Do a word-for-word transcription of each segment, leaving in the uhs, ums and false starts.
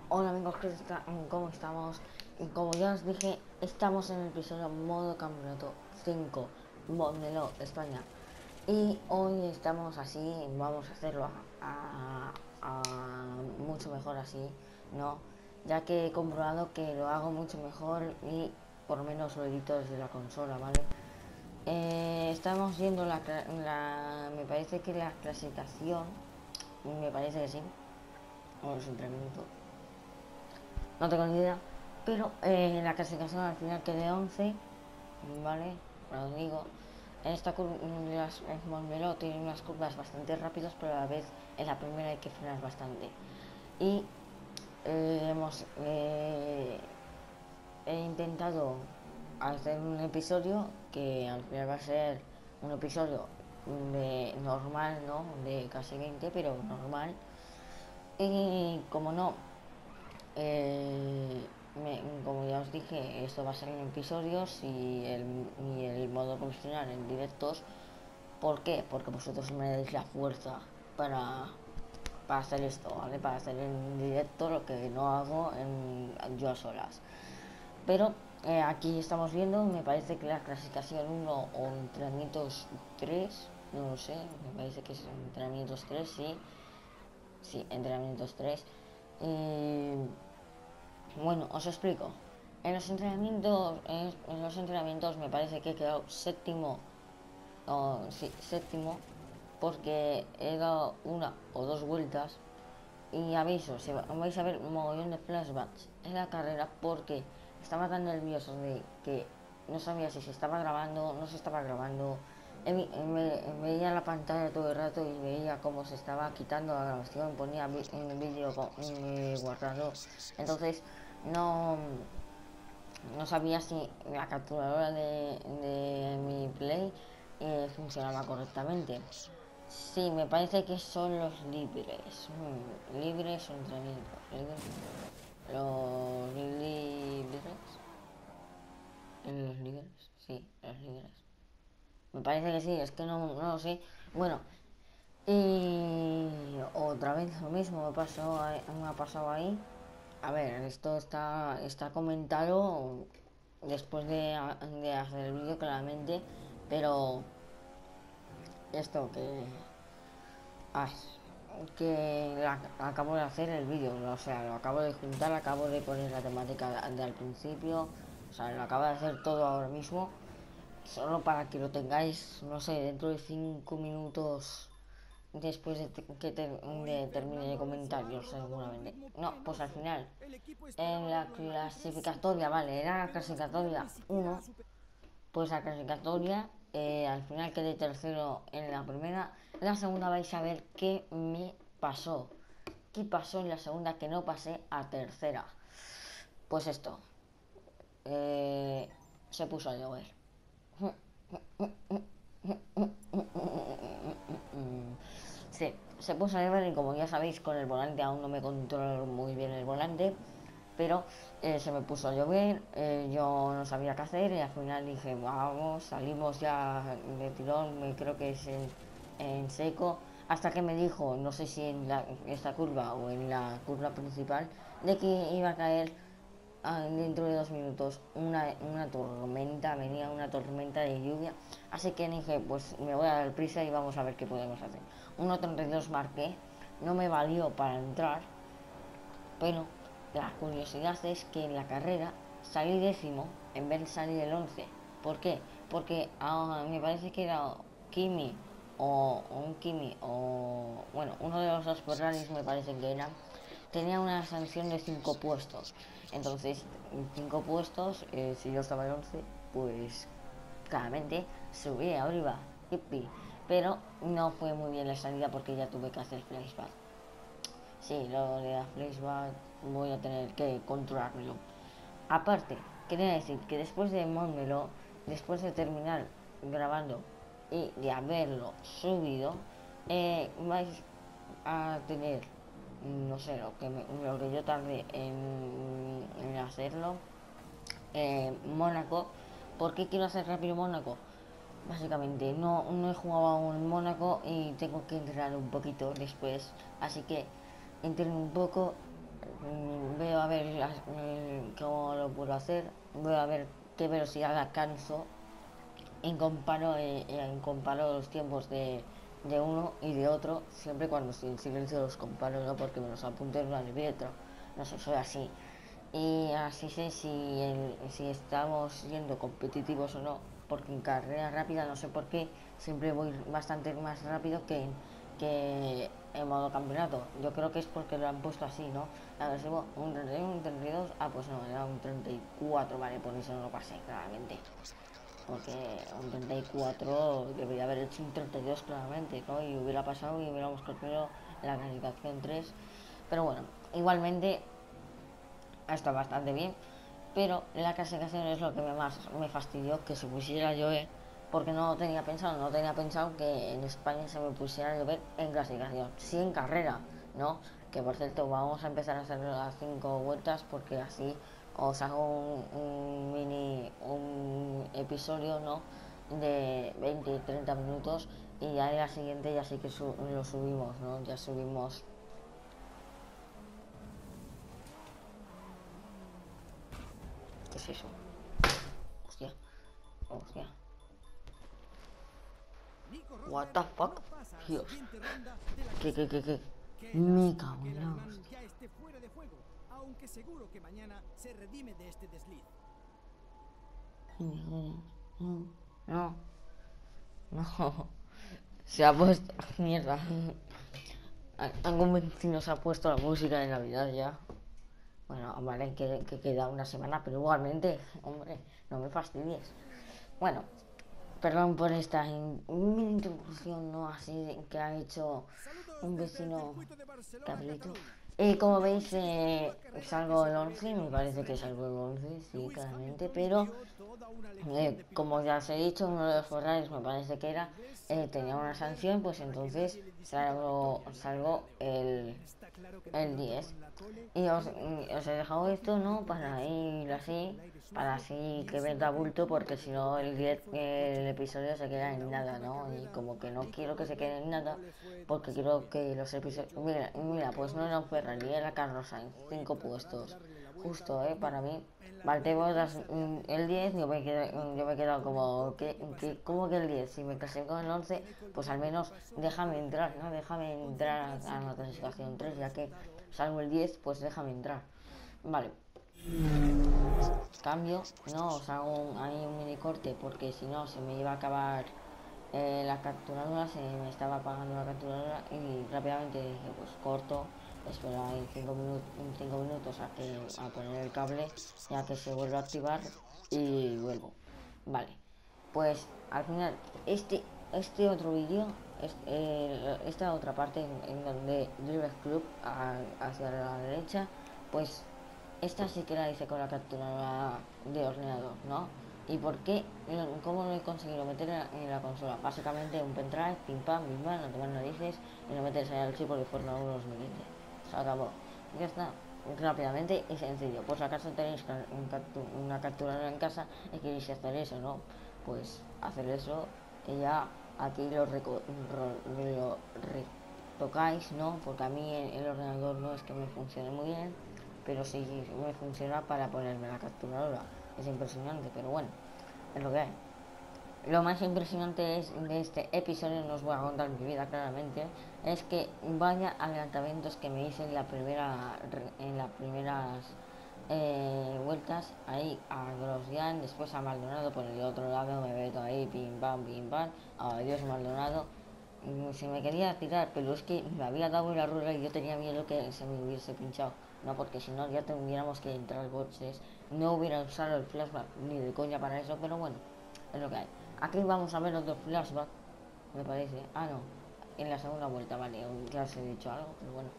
Hola amigos, ¿qué está- ¿cómo estamos? Y como ya os dije, estamos en el episodio modo campeonato cinco, Modelo España. Y hoy estamos así, vamos a hacerlo a, a- a mucho mejor así, ¿no? Ya que he comprobado que lo hago mucho mejor y por lo menos lo edito desde la consola, ¿vale? Eh, estamos viendo la, cla- la- me parece que la clasificación, me parece que sí, o los entrenamientos no tengo ni idea, pero eh, la clasificación al final quedé once, ¿vale? Os digo, en esta curva, las Montmeló tiene unas curvas bastante rápidas, pero a la vez en la primera hay que frenar bastante. Y eh, hemos eh, he intentado hacer un episodio que al final va a ser un episodio de normal, ¿no? De casi veinte, pero normal. Y como no, eh, me- como ya os dije, esto va a ser en episodios y el, y el modo profesional en directos. ¿Por qué? Porque vosotros me dais la fuerza para, para hacer esto, ¿vale? Para hacer en directo lo que no hago en, yo a solas. Pero eh, aquí estamos viendo, me parece que la clasificación uno o entrenamientos tres, no lo sé, me parece que es entrenamientos tres, sí, sí, entrenamientos tres. Eh, Bueno, os explico. En los entrenamientos, en, en los entrenamientos me parece que he quedado séptimo, o sí, séptimo, porque he dado una o dos vueltas y aviso, si vais a ver un mogollón de flashbacks en la carrera porque estaba tan nervioso de que no sabía si se estaba grabando, no se estaba grabando. Me, veía la pantalla todo el rato y veía cómo se estaba quitando la grabación, ponía un vídeo eh, guardado. Entonces no, no sabía si la capturadora de, de mi play eh, funcionaba correctamente. Sí, me parece que son los libres. Hmm, libres o entrenamientos. ¿Libres? Los libres. Los libres. Sí, los libres. Me parece que sí, es que no, no lo sé. Bueno, y otra vez lo mismo me, pasó, me ha pasado ahí. A ver, esto está, está comentado después de, de hacer el vídeo claramente, pero esto que... Ay, que la, acabo de hacer el vídeo, o sea, lo acabo de juntar, acabo de poner la temática de, de al principio, o sea, lo acabo de hacer todo ahora mismo, solo para que lo tengáis, no sé, dentro de cinco minutos después de que te, de termine de comentarios seguramente. No, pues al final, en la clasificatoria, vale, era la clasificatoria uno, pues la clasificatoria, eh, al final quedé tercero en la primera. En la segunda vais a ver qué me pasó. ¿Qué pasó en la segunda que no pasé a tercera? Pues esto. Eh, se puso a llover. Sí, se puso a llover y como ya sabéis con el volante aún no me controlo muy bien el volante. Pero eh, se me puso a llover, eh, yo no sabía qué hacer y al final dije, vamos, salimos ya de tirón, me creo que es en, en seco, hasta que me dijo, no sé si en la, esta curva o en la curva principal, de que iba a caer ah, dentro de dos minutos una, una tormenta, venía una tormenta de lluvia, así que dije, pues me voy a dar prisa y vamos a ver qué podemos hacer. uno treinta y dos marqué, no me valió para entrar, pero la curiosidad es que en la carrera salí décimo en vez de salir el once. ¿Por qué? Porque ah, me parece que era Kimi o, o un Kimi o bueno, uno de los dos Ferraris me parece que era, tenía una sanción de cinco puestos. Entonces, cinco puestos, eh, si yo estaba el once, pues claramente subí arriba. Yippee. Pero no fue muy bien la salida porque ya tuve que hacer flashback. Sí, lo de la flashback voy a tener que controlarlo. Aparte, quería decir que después de Montmeló, después de terminar grabando y de haberlo subido, eh, vais a tener, no sé, lo que, me, lo que yo tardé en, en hacerlo, eh, Mónaco. ¿Por qué quiero hacer rápido Mónaco? Básicamente, no, no he jugado aún en Mónaco y tengo que entrenar un poquito después. Así que entreno un poco, a ver las, eh, cómo lo puedo hacer, voy a ver qué velocidad alcanzo en comparo, eh, en comparo los tiempos de, de uno y de otro, siempre cuando estoy en silencio los comparo, no porque me los apunte en una libreta, no sé, soy así. Y así sé si, el, si estamos siendo competitivos o no, porque en carrera rápida no sé por qué siempre voy bastante más rápido que en, que en modo campeonato. Yo creo que es porque lo han puesto así, ¿no? A ver, si un treinta y uno, un treinta y dos, ah, pues no, era un treinta y cuatro, vale, por eso no lo pasé, claramente. Porque un treinta y cuatro debería haber hecho un treinta y dos claramente, ¿no? Y hubiera pasado y hubiéramos conseguido la calificación tres. Pero bueno, igualmente está bastante bien, pero la clasificación es lo que me más me fastidió que se pusiera a llover, porque no tenía pensado, no tenía pensado que en España se me pusiera a llover en clasificación, sí en carrera, ¿no? Que por cierto, vamos a empezar a hacer las cinco vueltas porque así os hago un, un mini un episodio, ¿no? De veinte treinta minutos y ya en la siguiente ya sí que su, lo subimos, ¿no? Ya subimos. ¿Qué es eso? Hostia, hostia. What the fuck? Dios. ¿Qué, qué, qué, qué? Me cago en la hostia. Ya esté fuera de juego, aunque seguro que mañana se redime de este desliz. No, no, no. Se ha puesto. Mierda. Algún vecino se ha puesto la música de Navidad ya. Bueno, vale, que, que queda una semana, pero igualmente, hombre, no me fastidies. Bueno, perdón por esta in- mini introducción, ¿no? Así que ha hecho un vecino Carlito. Y como veis, eh, salgo el once, me parece que salgo el once, sí, claramente, pero eh, como ya os he dicho, uno de los horarios me parece que era, eh, tenía una sanción, pues entonces salgo, salgo el, el diez. Y os, y os he dejado esto, ¿no? Para ir así, para así que venga bulto, porque si no el diez, el episodio se queda en nada, ¿no? Y como que no quiero que se quede en nada, porque quiero que los episodios... Mira, mira, pues no era un Ferrari, era Carlos Sainz, cinco puestos. Justo, ¿eh? Para mí, Valtteri el diez, yo me, quedé, yo me he quedado como, ¿qué, qué, ¿cómo que el diez? Si me clasifico con el once, pues al menos déjame entrar, ¿no? Déjame entrar a, a la clasificación tres, ya que salgo el diez, pues déjame entrar. Vale. Cambio, no, os hago un, ahí un mini corte, porque si no se me iba a acabar eh, la capturadora, se me estaba apagando la capturadora y rápidamente dije, pues corto, espero ahí cinco minutos a, que, a poner el cable, ya que se vuelve a activar y vuelvo. Vale, pues al final este, este otro vídeo, este, eh, esta otra parte en, en donde Driver Club a, hacia la derecha, pues esta sí que la hice con la capturadora de ordenador, ¿no? ¿Y por qué? ¿Cómo lo he conseguido meter en la consola? Básicamente un pendrive, pim pam, pim pam, no te más narices y no metes ahí al chip de Fórmula uno dos mil quince. Se acabó. Ya está. Rápidamente y sencillo. Por si acaso tenéis una capturadora en casa y queréis hacer eso, ¿no? Pues hacer eso y ya aquí lo, reco lo retocáis, ¿no? Porque a mí el, el ordenador no es que me funcione muy bien, pero sí me funciona para ponerme la capturadora. Es impresionante, pero bueno, es lo que hay. Lo más impresionante es de este episodio, no os voy a contar mi vida claramente, es que vaya adelantamientos que me hice en la primera en las primeras eh, vueltas ahí a Grosjean, después a Maldonado por el otro lado, me meto ahí, pim pam, pim pam, adiós Maldonado. Se me quería tirar, pero es que me había dado la rueda y yo tenía miedo que se me hubiese pinchado, no, porque si no ya tuviéramos que entrar boxes, no hubiera usado el flashback ni de coña para eso, pero bueno, es lo que hay. Aquí vamos a ver otro flashback, me parece. Ah, no, en la segunda vuelta, vale, ya os he dicho algo, pero bueno.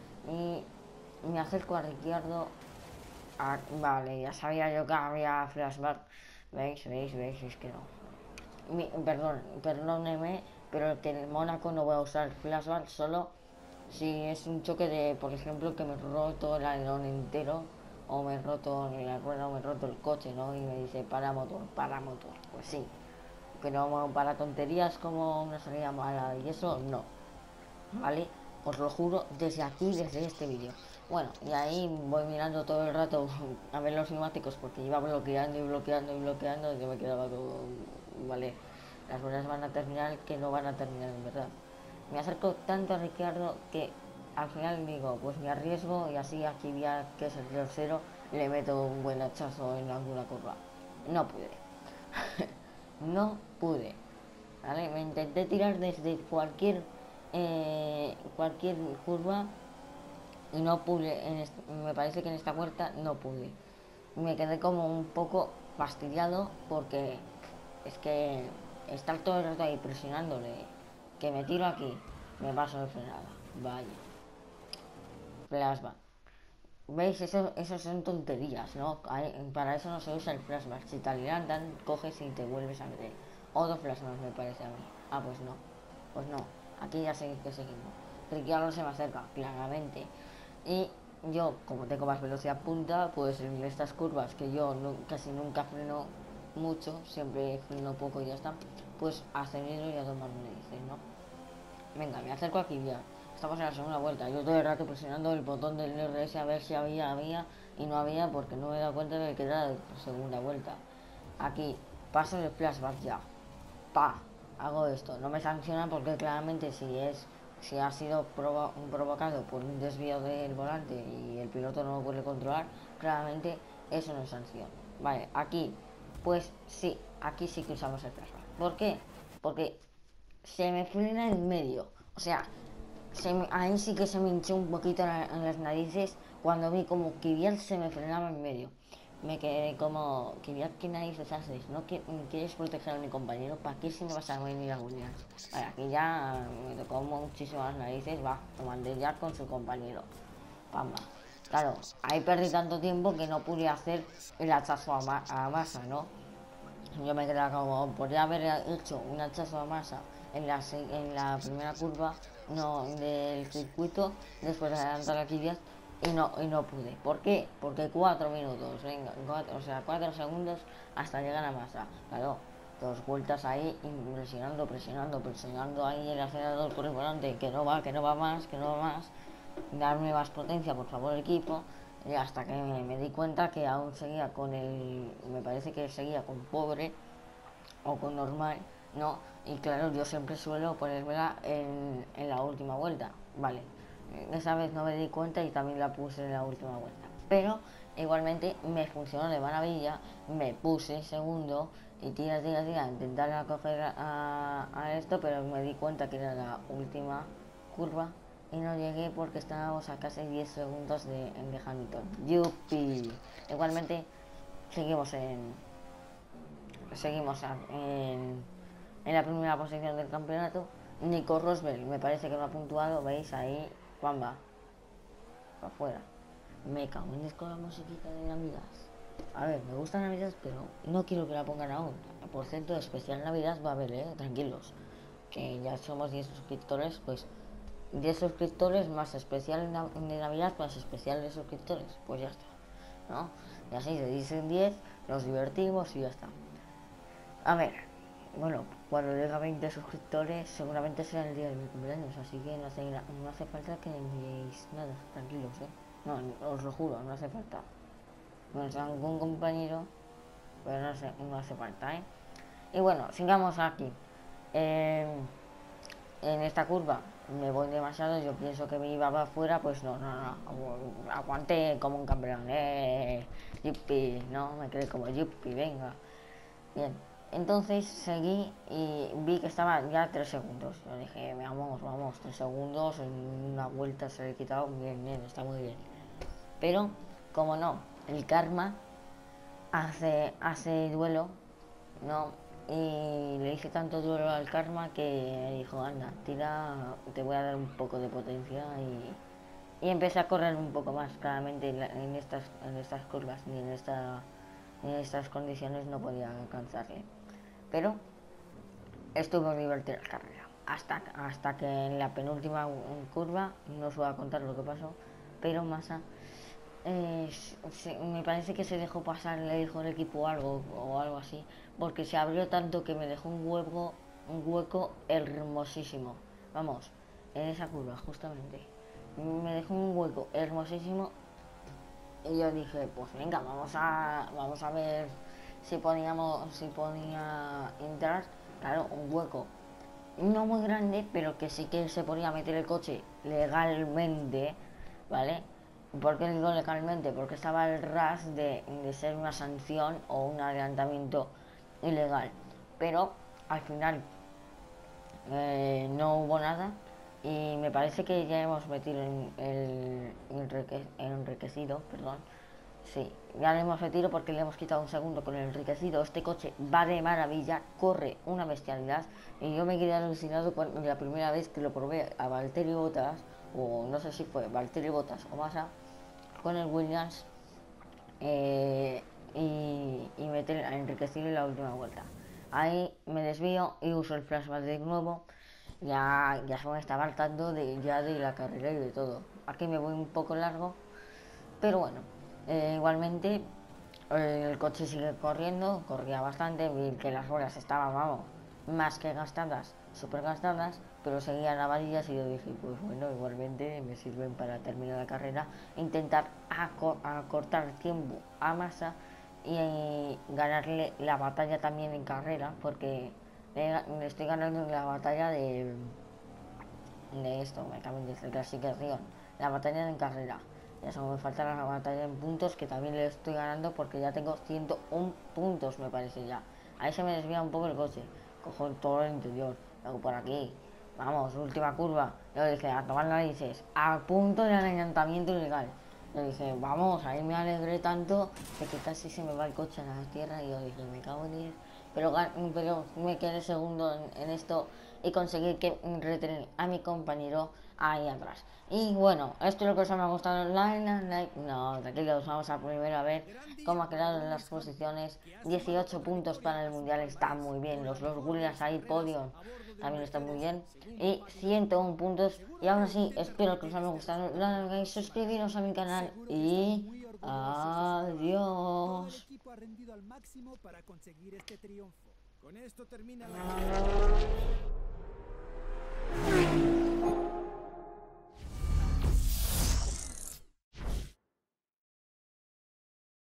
Y me acerco a Ricciardo. A, vale, ya sabía yo que había flashback. ¿Veis? ¿Veis? ¿Veis? Es que no. Mi, perdón, perdóneme, pero que en el Mónaco no voy a usar flashback solo si es un choque de, por ejemplo, que me roto el alerón entero o me he roto la rueda o me he roto el coche, ¿no? Y me dice para motor, para motor. Pues sí, pero para tonterías como una salida mala y eso, no, ¿vale? Os lo juro desde aquí, desde este vídeo. Bueno, y ahí voy mirando todo el rato a ver los neumáticos porque iba bloqueando y bloqueando y bloqueando y yo me quedaba como, vale, las ruedas van a terminar que no van a terminar en verdad. Me acerco tanto a Ricciardo que al final digo, pues me arriesgo y así aquí ya que es el tercero le meto un buen hachazo en alguna curva. No pude. No pude. ¿Vale? Me intenté tirar desde cualquier eh, cualquier curva y no pude, en est- me parece que en esta vuelta no pude. Me quedé como un poco fastidiado porque es que estar todo el rato ahí presionándole, que me tiro aquí, me paso de frenada, vaya, flashback. ¿Veis? Eso, eso son tonterías, ¿no? Hay- para eso no se usa el flashback. Si te adelantan, coges y te vuelves a meter. Otro flashback me parece a mí. Ah, pues no. Pues no. Aquí ya sé que seguimos. Ricciardo se me acerca, claramente. Y yo, como tengo más velocidad punta, pues en estas curvas que yo no- casi nunca freno mucho, siempre freno poco y ya está, pues acelero y a tomar me dice, ¿no? Venga, me acerco aquí ya. Estamos en la segunda vuelta. Yo todo el rato presionando el botón del R S a ver si había, había y no había porque no me he dado cuenta de que era de segunda vuelta. Aquí, paso el flashback ya. Pa, hago esto. No me sancionan porque claramente si es si ha sido provo provocado por un desvío del volante y el piloto no lo puede controlar, claramente eso no es sanción. Vale, aquí, pues sí, aquí sí que usamos el flashback. ¿Por qué? Porque se me frena en medio. O sea, se me, ahí sí que se me hinchó un poquito en, la, en las narices cuando vi como Kvyat se me frenaba en medio. Me quedé como, Kvyat, ¿qué narices haces? ¿No quieres proteger a mi compañero? ¿Para qué si me vas a venir a Williams? Vale, aquí ya me tocó muchísimas narices, va, lo mandé ya con su compañero. Pamba. Claro, ahí perdí tanto tiempo que no pude hacer el hachazo a, ma a Massa, ¿no? Yo me quedaba como, podría haber hecho un hachazo a Massa en la, en la primera curva no del circuito, después de adelantar a Kvyat y no, y no pude. ¿Por qué? Porque cuatro minutos, venga, cuatro, o sea, cuatro segundos hasta llegar a Massa. Claro, dos vueltas ahí, presionando, presionando, presionando ahí el acelerador por el volante, que no va, que no va más, que no va más. Darme más potencia, por favor, equipo. Y hasta que me, me di cuenta que aún seguía con el. Me parece que seguía con pobre o con normal, ¿no? Y claro, yo siempre suelo ponérmela en, en la última vuelta, ¿vale? Esa vez no me di cuenta y también la puse en la última vuelta. Pero igualmente me funcionó de maravilla, me puse segundo y tira, tira, tira, intentar coger a, a esto, pero me di cuenta que era la última curva y no llegué porque estábamos a casi diez segundos de, de Hamilton. ¡Yupi! Igualmente seguimos en, seguimos en, en la primera posición del campeonato. Nico Rosberg me parece que no ha puntuado, veis ahí, pamba, para afuera. Me cago en con la musiquita de Navidad. A ver, me gusta Navidad, pero no quiero que la pongan aún. Por cierto, especial Navidad va a haber, eh, tranquilos. Que ya somos diez suscriptores, pues diez suscriptores más especial de Navidad más especial de suscriptores, pues ya está, ¿no? Y así se dicen diez, nos divertimos y ya está. A ver, bueno, cuando llegue a veinte suscriptores seguramente será el día de mi cumpleaños, así que no hace, no hace falta que enviéis nada, tranquilos, ¿eh? No, os lo juro, no hace falta. No es algún compañero, pero no, sé, no hace falta, ¿eh? Y bueno, sigamos aquí. Eh, en esta curva me voy demasiado, yo pienso que me iba para afuera, pues no, no, no, aguanté como un campeón, eh, yupi, no, me quedé como yupi, venga. Bien, entonces seguí y vi que estaba ya tres segundos. Yo dije, vamos, vamos, tres segundos en una vuelta se le he quitado. Bien, bien, está muy bien. Pero, como no, el karma hace, hace duelo, ¿no? Y le hice tanto duelo al karma que dijo, anda, tira, te voy a dar un poco de potencia y, y empecé a correr un poco más. Claramente en, en, estas, en estas curvas ni en, esta, ni en estas condiciones no podía alcanzarle. Pero estuvo divertida la carrera. Hasta, hasta que en la penúltima curva, no os voy a contar lo que pasó, pero Massa eh, se, me parece que se dejó pasar, le dijo el equipo algo o algo así, porque se abrió tanto que me dejó un hueco, un hueco hermosísimo. Vamos, en esa curva, justamente. me dejó un hueco hermosísimo y yo dije, pues venga, vamos a, vamos a ver si podíamos, si podía entrar. Claro, un hueco no muy grande, pero que sí que se podía meter el coche legalmente, ¿vale? ¿Por qué digo legalmente? Porque estaba el ras de, de ser una sanción o un adelantamiento ilegal. Pero al final eh, no hubo nada y me parece que ya hemos metido en el enrique, enriquecido, perdón. Sí, ya le hemos metido porque le hemos quitado un segundo con el enriquecido. Este coche va de maravilla, corre una bestialidad. Y yo me quedé alucinado con la primera vez que lo probé a Valtteri Bottas, o no sé si fue Valtteri Bottas o Massa, con el Williams, eh, y, y meter a enriquecido en la última vuelta. Ahí me desvío y uso el flashback de nuevo. Ya, ya se me estaba hartando de, ya de la carrera y de todo. Aquí me voy un poco largo, pero bueno, eh, igualmente eh, el coche sigue corriendo, corría bastante, vi que las ruedas estaban, vamos, más que gastadas, súper gastadas, pero seguían avarillas y yo dije, pues bueno, igualmente me sirven para terminar la carrera, intentar acor acortar tiempo a Massa y eh, ganarle la batalla también en carrera, porque le, le estoy ganando la batalla de, de esto, me cambié de clasificación, la batalla en carrera. Ya solo me falta la batalla en puntos, que también le estoy ganando porque ya tengo ciento uno puntos, me parece ya. Ahí se me desvía un poco el coche. Cojo todo el interior, luego por aquí. Vamos, última curva. Yo dije, a tomar narices, a punto de adelantamiento ilegal. Yo dije, vamos, ahí me alegré tanto de que casi se me va el coche a la tierra y yo dije, me cago en diez. Pero, pero me quedé segundo en, en esto y conseguí que retener a mi compañero ahí atrás. Y bueno, esto es lo que os me ha gustado. Like, like, no, tranquilos, vamos a primero a ver cómo ha quedado en las posiciones. dieciocho puntos para el mundial, está muy bien. Los dos Williams ahí, podio, también está muy bien. Y ciento uno puntos. Y aún así, espero que os haya gustado. Like, suscribiros a mi canal y adiós. equipo ha rendido al máximo para conseguir este triunfo. Con esto termina la